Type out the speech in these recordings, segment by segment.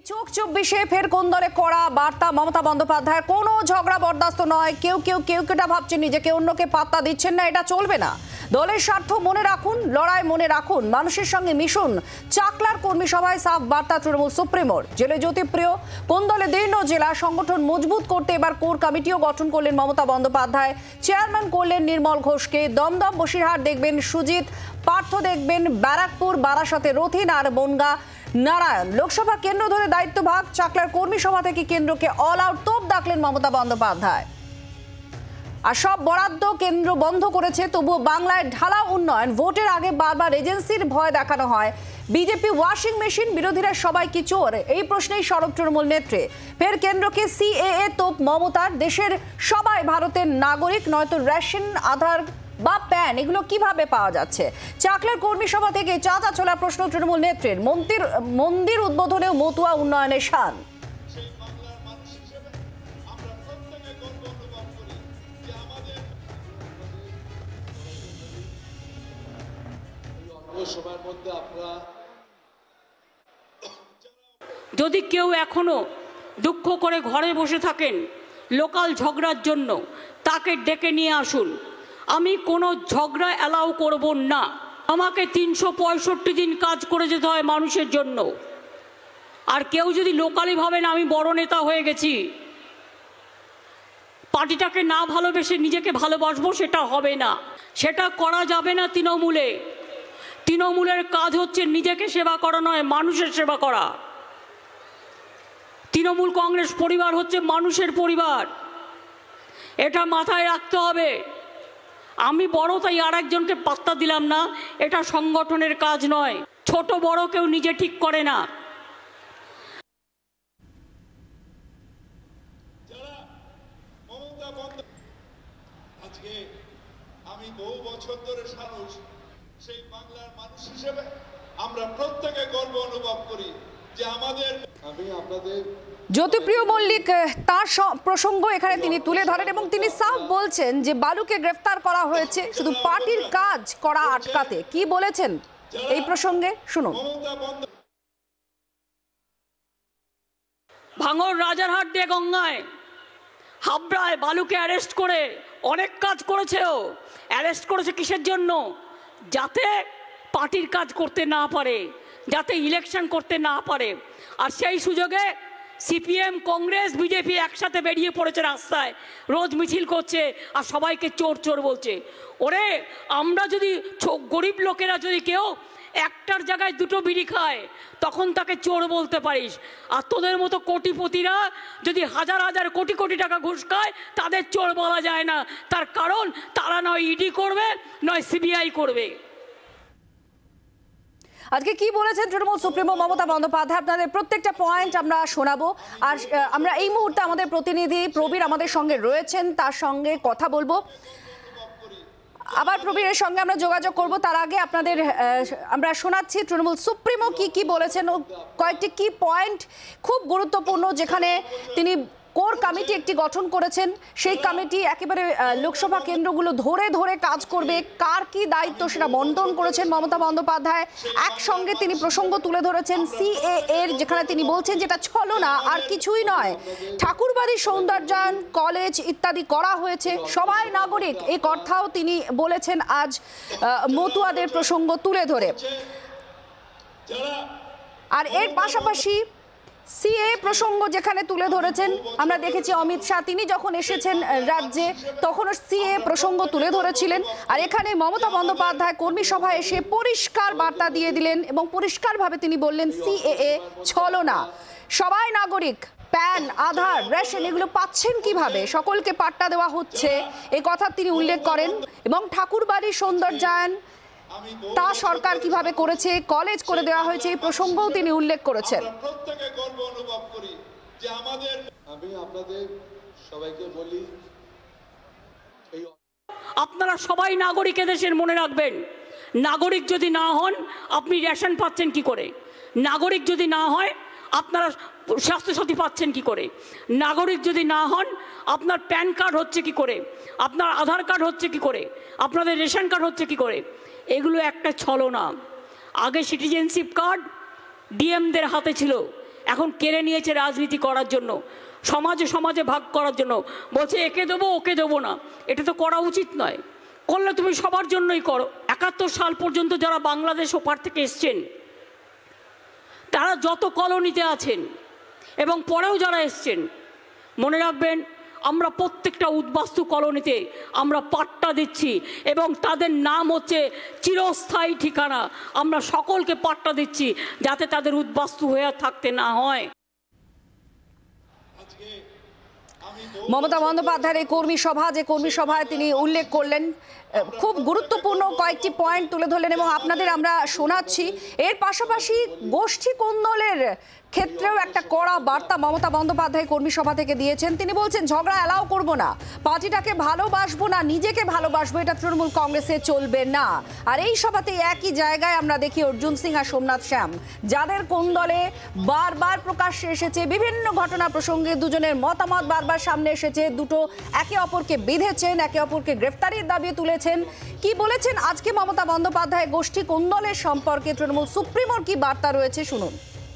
চোখ 24 ফের কোন দলে কড়া বার্তা মমতা বন্দ্যোপাধ্যায়ের। কোনো ঝগড়া বরদাস্ত নয়। কেউ কেটা ভাবছেন নিজেকে অন্যকে পাত্তা দিচ্ছেন না, এটা চলবে না। দলের স্বার্থ মনে রাখুন, লড়াই মনে রাখুন, মানুষের সঙ্গে মিশুন। চাকলার কর্মী সভায় সাফ বার্তা তৃণমূল সুপ্রিমোর। জেলে জ্যোতিপ্রিয় কোন দলে দীর্ণ জেলা সংগঠন মজবুত করতে এবার কোর কমিটিও গঠন করলেন মমতা বন্দ্যোপাধ্যায়। চেয়ারম্যান করলেন নির্মল ঘোষকে। দমদম বসিরহাট দেখবেন সুজিত, পার্থ দেখবেন ব্যারাকপুর, বারাসতে রথিন আর বনগা নারায়ণ। লোকসভা কেন্দ্র ধরে দায়িত্বভাগ। চাকলার কর্মী সভা থেকে কেন্দ্রকে অল আউট তোপ ডাকলেন মমতা বন্দ্যোপাধ্যায়। আর সব বরাদ্দ কেন্দ্র বন্ধ করেছে, তবুও বাংলায় ঢালা উন্নয়ন। ভোটের আগে বারবার এজেন্সির ভয় দেখানো হয়। বিজেপি ওয়াশিং মেশিন, বিরোধীরা সবাই কি চোর? এই প্রশ্নেই সরব তৃণমূল নেত্রী। ফের কেন্দ্রকে সিএএ তোপ মমতার। দেশের সবাই ভারতের নাগরিক, নয়তো রেশন, আধার বা প্যান এগুলো কিভাবে পাওয়া যাচ্ছে? চাকলার কর্মী সভা থেকে চাচা ছোলা প্রশ্ন তৃণমূল নেত্রীর। মন্দির উদ্বোধনেও মতুয়া উন্নয়নের শান। যদি কেউ এখনো দুঃখ করে ঘরে বসে থাকেন লোকাল ঝগড়ার জন্য, তাকে ডেকে নিয়ে আসুন। আমি কোনো ঝগড়া অ্যালাউ করব না। আমাকে 365 দিন কাজ করে যেতে হয় মানুষের জন্য। আর কেউ যদি লোকালি ভাবেন আমি বড় নেতা হয়ে গেছি, পার্টিটাকে না ভালোবেসে নিজেকে ভালোবাসবো, সেটা হবে না, সেটা করা যাবে না। তৃণমূলের কাজ হচ্ছে নিজেকে সেবা করা নয়, মানুষের সেবা করা। তৃণমূল কংগ্রেস পরিবার হচ্ছে মানুষের পরিবার, এটা মাথায় রাখতে হবে। আমি বড় তাই আর একজনকে পাত্তা দিলাম না, এটা সংগঠনের কাজ নয়। ছোট বড় কেউ নিজে ঠিক করে না। আজকে আমি বহু বছর ধরে মানুষ, সেই বাংলার মানুষ হিসেবে আমরা প্রত্যেকে গর্ব অনুভব করি যে আমাদের। আমি আপনাদের জ্যোতিপ্রিয় মল্লিক তার প্রসঙ্গ এখানে তিনি তুলে ধরেন এবং তিনি সাফ বলছেন যে বালুকে গ্রেফতার করা হয়েছে শুধু পার্টির কাজ করা আটকাতে। কি বলেছেন এই প্রসঙ্গে শুনুন। ভাঙড়, রাজারহাট দিয়ে গঙ্গায়, হাবড়ায় বালুকে অ্যারেস্ট করে অনেক কাজ করেছে। ও অ্যারেস্ট করেছে কিসের জন্য? যাতে পার্টির কাজ করতে না পারে, যাতে ইলেকশন করতে না পারে। আর সেই সুযোগে সিপিএম, কংগ্রেস, বিজেপি একসাথে বেরিয়ে পড়েছে রাস্তায়, রোজ মিছিল করছে আর সবাইকে চোর চোর বলছে। ওরে, আমরা যদি গরিব লোকেরা যদি কেউ একটার জায়গায় দুটো বিড়ি খায়, তখন তাকে চোর বলতে পারিস। আর তোদের মতো কোটিপতিরা যদি হাজার হাজার কোটি কোটি টাকা ঘুষ খায়, তাদের চোর বলা যায় না। তার কারণ তারা নয় ইডি করবে, নয় সিবিআই করবে। আজকে কি বলেছেন তৃণমূল সুপ্রিমো মমতা বন্দ্যোপাধ্যায়, আপনাদের প্রত্যেকটা পয়েন্ট আমরা শোনাবো। আর আমরা এই মুহূর্তে আমাদের প্রতিনিধি প্রবীর আমাদের সঙ্গে রয়েছেন, তার সঙ্গে কথা বলবো। আবার প্রবীরের সঙ্গে আমরা যোগাযোগ করব। তার আগে আপনাদের আমরা শোনাচ্ছি তৃণমূল সুপ্রিমো কি বলেছেন ও কয়েকটি কি পয়েন্ট খুব গুরুত্বপূর্ণ, যেখানে তিনি কোর কমিটি একটি গঠন করেছেন। সেই কমিটি একেবারে লোকসভা কেন্দ্রগুলো ধরে ধরে কাজ করবে। কার কি দায়িত্ব সেটা বন্টন করেছেন মমতা বন্দ্যোপাধ্যায়। একসঙ্গে তিনি প্রসঙ্গ তুলে ধরেছেন সিএএ, যেখানে তিনি বলছেন যেটা ছলনা আর কিছুই নয়। ঠাকুরবাড়ির সৌন্দর্যায়ন, কলেজ ইত্যাদি করা হয়েছে, সবাই নাগরিক, এই কথাও তিনি বলেছেন আজ মতুয়াদের প্রসঙ্গ তুলে ধরে। আর এর পাশাপাশি সিএ প্রসঙ্গ যেখানে তুলে ধরেছেন, আমরা দেখেছি অমিত শাহ তিনি যখন এসেছেন রাজ্যে তখনও সিএ প্রসঙ্গ তুলে ধরেছিলেন। আর এখানে মমতা বন্দ্যোপাধ্যায় কর্মী সভায় এসে পরিষ্কার বার্তা দিয়ে দিলেন এবং পরিষ্কারভাবে তিনি বললেন সিএএ ছলনা, সবাই নাগরিক, প্যান, আধার, রেশন এগুলো পাচ্ছেন কিভাবে, সকলকে পাট্টা দেওয়া হচ্ছে, এই কথা তিনি উল্লেখ করেন। এবং ঠাকুরবাড়ির সৌন্দর্যায়ন তা সরকার কিভাবে করেছে, কলেজ করে দেওয়া হয়েছে, এই প্রসঙ্গও তিনি উল্লেখ করেছেন। প্রত্যেকে গর্ব অনুভব করি যে আমাদের। আমি আপনাদের সবাইকে বলি, আপনারা সবাই নাগরিক দেশের, মনে রাখবেন। নাগরিক যদি না হন আপনি রেশন পাচ্ছেন কি করে? নাগরিক যদি না হয় আপনারা স্বাস্থ্যসাথী পাচ্ছেন কি করে? নাগরিক যদি না হন আপনার প্যান কার্ড হচ্ছে কি করে? আপনার আধার কার্ড হচ্ছে কি করে? আপনাদের রেশন কার্ড হচ্ছে কি করে? এগুলো একটা ছলনা। আগে সিটিজেনশিপ কার্ড ডিএমদের হাতে ছিল, এখন কেড়ে নিয়েছে রাজনীতি করার জন্য, সমাজে সমাজে ভাগ করার জন্য। বলছে একে দেবো ওকে দেবো না, এটা তো করা উচিত নয়। করলে তুমি সবার জন্যই করো। 71 সাল পর্যন্ত যারা বাংলাদেশ ওপার থেকে এসছেন, তারা যত কলোনিতে আছেন এবং পরেও যারা এসছেন, মনে রাখবেন আমরা প্রত্যেকটা উদ্বাস্তু কলোনিতে আমরা পাট্টা দিচ্ছি এবং তাদের নাম হচ্ছে চিরস্থায়ী ঠিকানা। আমরা সকলকে পাট্টা দিচ্ছি যাতে তাদের উদ্বাস্তু হয়ে থাকতে না হয়। মমতা বন্দ্যোপাধ্যায়ের এই কর্মী সভা, যে কর্মী সভায় তিনি উল্লেখ করলেন, খুব গুরুত্বপূর্ণ কয়েকটি পয়েন্ট তুলে ধরলেন এবং আপনাদের আমরা শোনাচ্ছি। এর পাশাপাশি গোষ্ঠী কোন্দলের ক্ষেত্রেও একটা কড়া বার্তা মমতা বন্দ্যোপাধ্যায় কর্মী সভা থেকে দিয়েছেন। তিনি বলছেন ঝগড়া অ্যালাউ করব না, পার্টিটাকে ভালোবাসবো না, নিজেকে ভালোবাসবো, এটা তৃণমূল কংগ্রেসে চলবে না। আর এই সভাতে একই জায়গায় আমরা দেখি অর্জুন সিং আর সোমনাথ শ্যাম, যাদের কোন্দলে বারবার প্রকাশ্যে এসেছে, বিভিন্ন ঘটনা প্রসঙ্গে দুজনের মতামত বারবার সামনে এসেছে, দুটো একে অপরকে বেঁধেছেন, একে অপরকে গ্রেফতারির দাবি তুলেছেন। কি বলেছেন আজকে মমতা বন্দ্যোপাধ্যায় গোষ্ঠী কোন্দলের সম্পর্কে, তৃণমূল সুপ্রিমোর কি বার্তা রয়েছে শুনুন।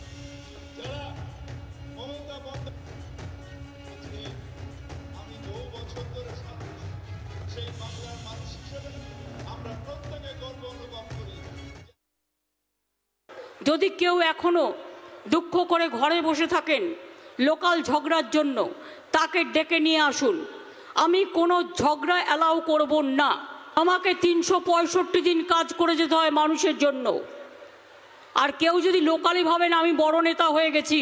যদি কেউ এখনো দুঃখ করে ঘরে বসে থাকেন লোকাল ঝগড়ার জন্য, তাকে ডেকে নিয়ে আসুন। আমি কোনো ঝগড়া অ্যালাউ করব না। আমাকে 365 দিন কাজ করে যেতে হয় মানুষের জন্য। আর কেউ যদি লোকালি ভাবেন আমি বড় নেতা হয়ে গেছি,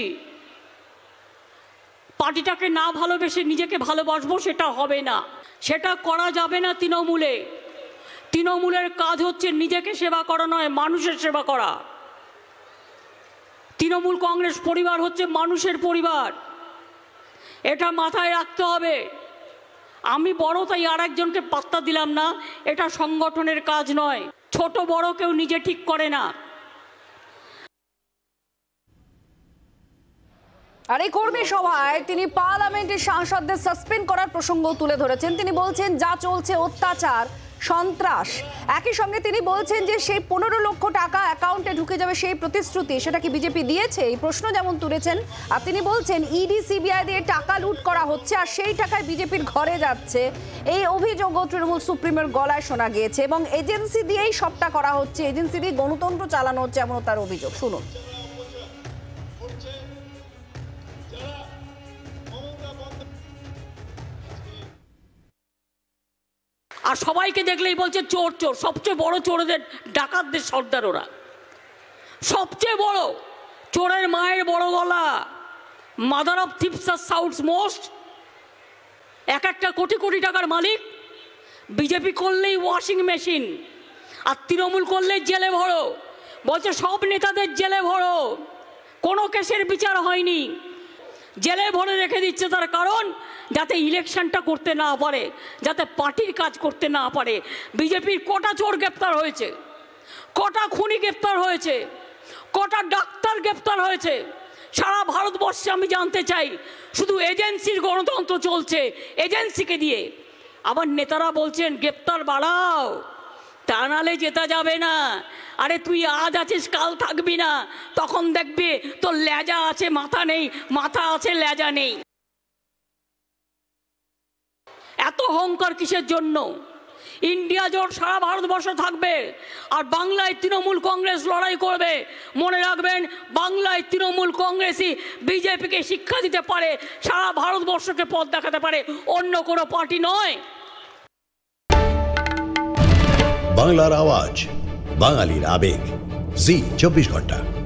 পার্টিটাকে না ভালোবেসে নিজেকে ভালোবাসবো, সেটা হবে না, সেটা করা যাবে না। তৃণমূলের কাজ হচ্ছে নিজেকে সেবা করা নয়, মানুষের সেবা করা। তৃণমূল কংগ্রেস পরিবার হচ্ছে মানুষের পরিবার, এটা মাথায় রাখতে হবে। আমি বড় তাই আর একজনকে পাত্তা দিলাম না, এটা সংগঠনের কাজ নয়। ছোট বড় কেউ নিজে ঠিক করে না। আর এই কর্মী সভায় তিনি পার্লামেন্টের সাংসদদের সাসপেন্ড করার প্রসঙ্গ তুলে ধরেছেন। তিনি বলছেন যা চলছে অত্যাচার, সন্ত্রাস। একই সঙ্গে তিনি বলছেন যে সেই 15 লক্ষ টাকা অ্যাকাউন্টে ঢুকে যাবে, সেই প্রতিশ্রুতি সেটা কি বিজেপি দিয়েছে, এই প্রশ্ন যেমন তুলেছেন। আর তিনি বলছেন ইডি সিবিআই দিয়ে টাকা লুট করা হচ্ছে আর সেই টাকায় বিজেপির ঘরে যাচ্ছে, এই অভিযোগও তৃণমূল সুপ্রিমোর গলায় শোনা গিয়েছে এবং এজেন্সি দিয়েই সবটা করা হচ্ছে, এজেন্সি দিয়ে গণতন্ত্র চালানো হচ্ছে, এমন তার অভিযোগ। শুনুন। আর সবাইকে দেখলেই বলছে চোর চোর। সবচেয়ে বড় চোরদের, ডাকাতদের সর্দার ওরা, সবচেয়ে বড় চোরের মায়ের বড় গলা। মাদার অফ থিপস আর সাউথস মোস্ট। এক একটা কোটি কোটি টাকার মালিক। বিজেপি করলেই ওয়াশিং মেশিন, আর তৃণমূল করলেই জেলে ভরো। বলছে সব নেতাদের জেলে ভরো, কোনো কেসের বিচার হয়নি, জেলে ভরে রেখে দিচ্ছে। তার কারণ যাতে ইলেকশনটা করতে না পারে, যাতে পার্টির কাজ করতে না পারে। বিজেপির কটা চোর গ্রেপ্তার হয়েছে, কটা খুনি গ্রেপ্তার হয়েছে, কটা ডাক্তার গ্রেপ্তার হয়েছে সারা ভারতবর্ষে আমি জানতে চাই। শুধু এজেন্সির গণতন্ত্র চলছে, এজেন্সিকে দিয়ে। আবার নেতারা বলছেন গ্রেপ্তার বাড়াও, তা নাহলে জেতা যাবে না। আরে তুই আজ আছিস কাল থাকবি না, তখন দেখবি তোর লেজা আছে মাথা নেই, মাথা আছে লেজা নেই। এত অহংকার কিসের জন্য? ইন্ডিয়া জোট সারা ভারতবর্ষ থাকবে আর বাংলায় তৃণমূল কংগ্রেস লড়াই করবে। মনে রাখবেন বাংলায় তৃণমূল কংগ্রেসই বিজেপিকে শিক্ষা দিতে পারে, সারা ভারতবর্ষকে পথ দেখাতে পারে, অন্য কোনো পার্টি নয়। বাংলার আওয়াজ, বাঙালির আবেগ, জি 24 ঘন্টা।